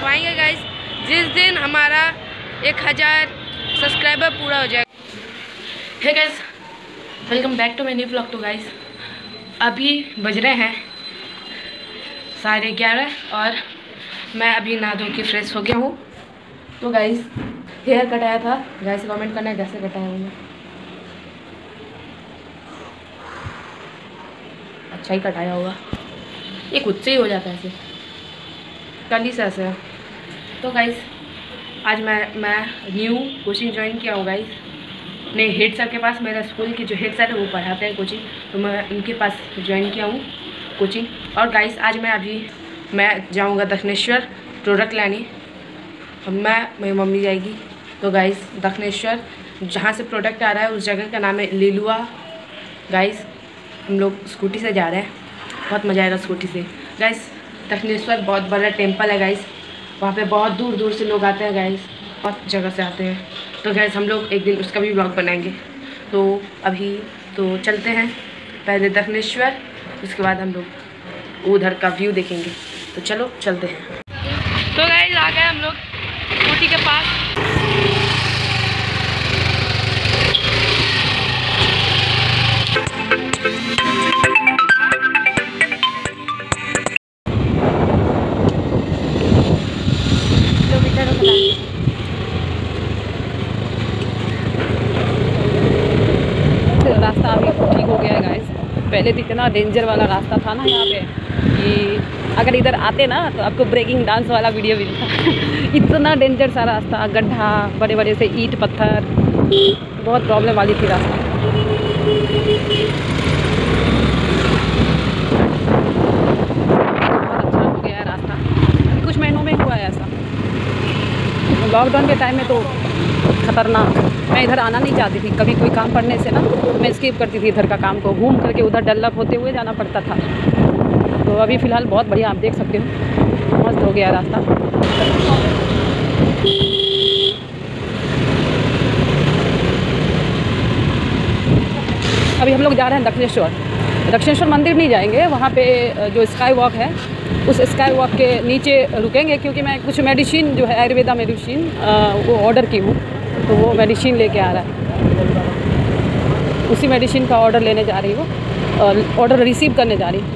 करवाएंगे गाइस जिस दिन हमारा 1000 सब्सक्राइबर पूरा हो जाएगा। Hey guys, welcome back to my new vlog. तो गाइस अभी बज रहे हैं 11:30 और मैं अभी नहा धो के फ्रेश हो गया हूँ। तो गाइस हेयर कटाया था, गाइस कमेंट करना है कैसे कटाया हूँ मैं। अच्छा ही कटाया होगा, ये खुद से ही हो जाता है ऐसे, कल ही से ऐसे। तो गाइस आज मैं न्यू कोचिंग ज्वाइन किया हूँ गाइस। नहीं, हेड सर के पास, मेरा स्कूल के जो हेड सर है वो पढ़ाते हैं कोचिंग, तो मैं उनके पास ज्वाइन किया हूँ कोचिंग। और गाइस आज मैं जाऊँगा दक्षिणेश्वर प्रोडक्ट लाने। मेरी मम्मी जाएगी। तो गाइस दक्षिणेश्वर जहाँ से प्रोडक्ट आ रहा है उस जगह का नाम है लीलुआ। गाइस हम लोग स्कूटी से जा रहे हैं, बहुत मज़ा आएगा स्कूटी से। गाइस दक्षिणेश्वर बहुत बड़ा टेम्पल है गाइस, वहाँ पे बहुत दूर दूर से लोग आते हैं गाइस, बहुत जगह से आते हैं। तो गाइस हम लोग एक दिन उसका भी व्लॉग बनाएंगे। तो अभी तो चलते हैं पहले दक्षिणेश्वर, उसके बाद हम लोग उधर का व्यू देखेंगे। तो चलो चलते हैं। तो गाइस आ गए हम लोग स्कूटी के पास। रास्ता अभी ठीक हो गया है गाइस। पहले तो इतना डेंजर वाला रास्ता था ना यहाँ पे कि अगर इधर आते ना तो आपको ब्रेकिंग डांस वाला वीडियो मिलता। इतना डेंजर सा रास्ता, गड्ढा, बड़े बड़े से ईंट पत्थर, बहुत प्रॉब्लम वाली थी रास्ता। बहुत अच्छा हो गया है रास्ता, अभी कुछ महीनों में हुआ है ऐसा। लॉकडाउन के टाइम में तो खतरनाक, मैं इधर आना नहीं चाहती थी। कभी कोई काम पड़ने से ना मैं स्किप करती थी इधर का काम को, घूम करके उधर डेवलप होते हुए जाना पड़ता था। तो अभी फ़िलहाल बहुत बढ़िया, आप देख सकते हो, मस्त हो गया रास्ता। अभी हम लोग जा रहे हैं दक्षिणेश्वर मंदिर नहीं जाएंगे, वहाँ पे जो स्काई वॉक है उस स्काई वॉक के नीचे रुकेंगे, क्योंकि मैं कुछ मेडिसिन जो है आयुर्वेदा मेडिसिन वो ऑर्डर की हूँ। तो वो मेडिसिन लेके आ रहा है, उसी मेडिसिन का ऑर्डर लेने जा रही हूँ, ऑर्डर रिसीव करने जा रही हूँ।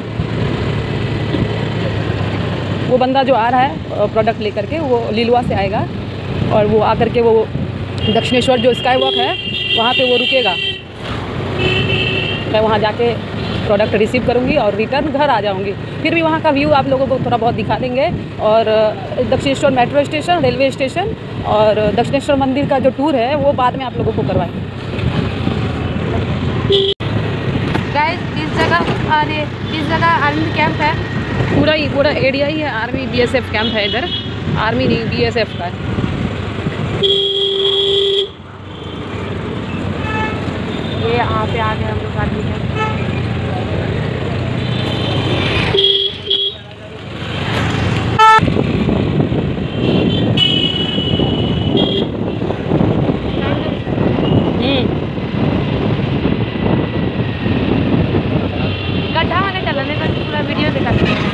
वो बंदा जो आ रहा है प्रोडक्ट लेकर के वो लीलुआ से आएगा और वो आकर के वो दक्षिणेश्वर जो स्काई वॉक है वहाँ पे वो रुकेगा। मैं वहाँ जाके प्रोडक्ट रिसीव करूँगी और रिटर्न घर आ जाऊँगी। फिर भी वहाँ का व्यू आप लोगों को थोड़ा बहुत दिखा देंगे। और Dakshineswar metro station, railway station और दक्षिणेश्वर मंदिर का जो टूर है वो बाद में आप लोगों को करवाएंगे। गाइस इस जगह आर्मी कैंप है, पूरा एरिया ही है आर्मी BSF कैंप है इधर, आर्मी नहीं BSF का है। ये यहाँ पे आ गए हम लोग आर्मी कैंप। गड्ढा वाले चलने का पूरा वीडियो दिखाते हैं।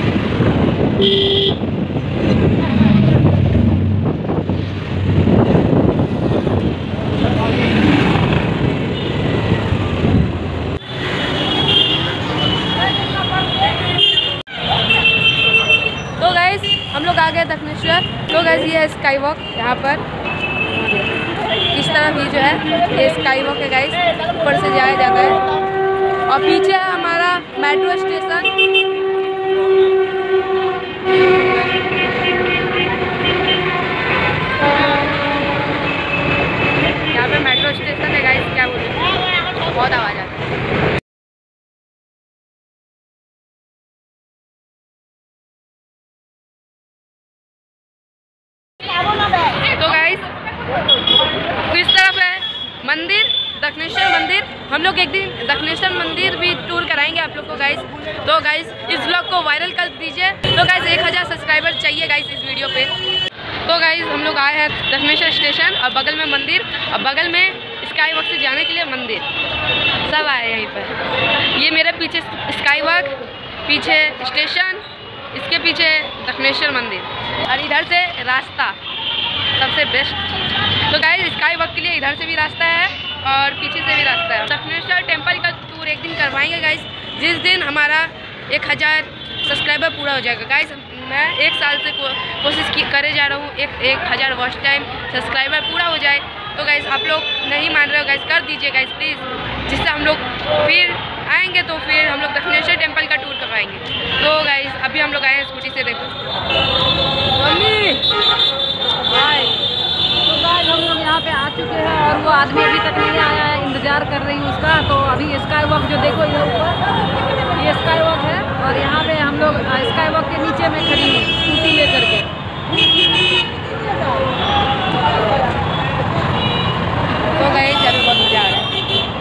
तो गाइस हम लोग आ गए दक्षिणेश्वर। तो गाइस ये है स्काई वॉक, यहाँ पर इस तरफ ही जो है ये स्काई वॉक है गाइस, ऊपर से जाया जाता है। और पीछे है हमारा मेट्रो स्टेशन। यहाँ पे मेट्रो स्टेशन है गाइस, क्या बोलते हैं, बहुत आवाज़ आता है। तो गाइस इस तरफ है मंदिर, दक्षिणेश्वर मंदिर। हम लोग एक दिन दक्षिणेश्वर मंदिर भी टूर कराएंगे आप लोग को गाइस। तो गाइस इस व्लॉग को वायरल कर दीजिए। तो गाइस 1000 सब्सक्राइबर चाहिए गाइस इस वीडियो पे। तो गाइस हम लोग आए हैं दक्षिणेश्वर स्टेशन और बगल में मंदिर और बगल में स्काई वॉक से जाने के लिए मंदिर, सब आए यहीं पर। ये मेरे पीछे स्काई वॉक, पीछे स्टेशन इसके पीछे दक्षिणेश्वर मंदिर और इधर से रास्ता सबसे बेस्ट चीज़। तो गाइस स्काई वॉक के लिए इधर से भी रास्ता है और पीछे से भी रास्ता है। दक्षिणेश्वर टेम्पल का टूर एक दिन करवाएंगे गाइस, जिस दिन हमारा 1000 सब्सक्राइबर पूरा हो जाएगा। गाइस मैं 1 साल से कोशिश करे जा रहा हूँ 1000 वॉच टाइम सब्सक्राइबर पूरा हो जाए। तो गाइस आप लोग नहीं मान रहे हो गाइस, कर दीजिए गाइस प्लीज़, जिससे हम लोग फिर आएंगे तो फिर हम लोग दक्षिणेश्वर टेम्पल का टूर करवाएंगे। तो गाइस अभी हम लोग आए हैं स्कूटी से, देखो मम्मी हाय। तो गाइस हम लोग यहाँ पे आ चुके हैं और वो आदमी अभी तक नहीं आया है, इंतज़ार कर रही हूँ उसका। तो अभी स्काई वॉक जो देखो इधर ऊपर ये स्काई वॉक है और यहाँ पे हम लोग स्काई वॉक के नीचे में खड़ी हूँ स्कूटी लेकर के। तो गाइस यहाँ पे बहुत मज़ा आ रहा है।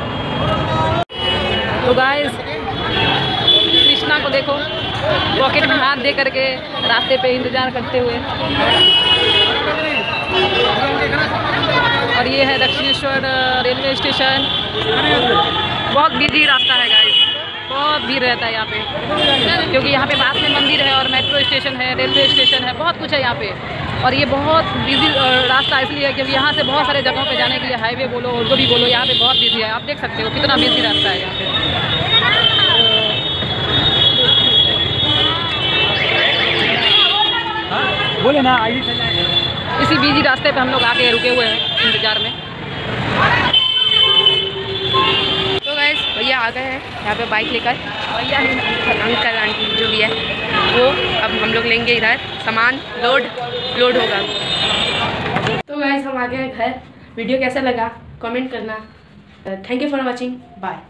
तो गाइस कृष्णा को देखो पॉकेट में हाथ दे करके रास्ते पे इंतज़ार करते हुए। और ये है दक्षिणेश्वर रेलवे स्टेशन। बहुत बिजी रास्ता है गाइस, बहुत भीड़ रहता है यहाँ पे, क्योंकि यहाँ पे पास में मंदिर है और मेट्रो स्टेशन है, रेलवे स्टेशन है, बहुत कुछ है यहाँ पे। और ये बहुत बिजी रास्ता इसलिए है क्योंकि यहाँ से बहुत सारे जगहों पे जाने के लिए हाईवे बोलो और जो भी बोलो यहाँ पे बहुत बिजी है। आप देख सकते हो कितना बिजी रास्ता है यहाँ पे। बोले ना आईडी इसी बिजी रास्ते पे हम लोग आके रुके हुए हैं इंतजार में। तो गाइस भैया आ गए हैं यहाँ पे बाइक लेकर, भैया अंकल आंटी जो भी है वो। अब हम लोग लेंगे इधर सामान, लोड होगा। तो गाइस हम आ गए हैं घर। वीडियो कैसा लगा कमेंट करना। Thank you for watching, bye.